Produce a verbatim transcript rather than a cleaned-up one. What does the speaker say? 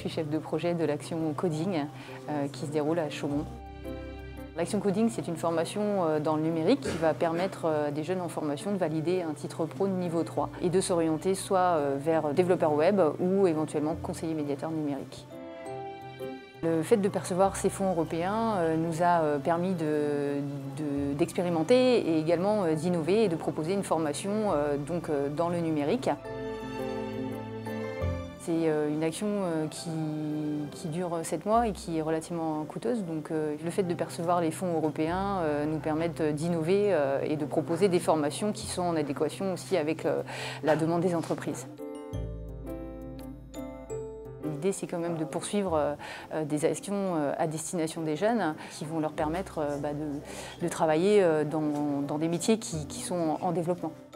suis chef de projet de l'action Coding euh, qui se déroule à Chaumont. L'action Coding, c'est une formation dans le numérique qui va permettre à des jeunes en formation de valider un titre pro de niveau trois et de s'orienter soit vers développeur web ou éventuellement conseiller médiateur numérique. Le fait de percevoir ces fonds européens nous a permis d'expérimenter de, de, et également d'innover et de proposer une formation donc, dans le numérique. C'est une action qui, qui dure sept mois et qui est relativement coûteuse. Donc le fait de percevoir les fonds européens nous permet d'innover et de proposer des formations qui sont en adéquation aussi avec la demande des entreprises. L'idée, c'est quand même de poursuivre des actions à destination des jeunes qui vont leur permettre de, de travailler dans, dans des métiers qui, qui sont en développement.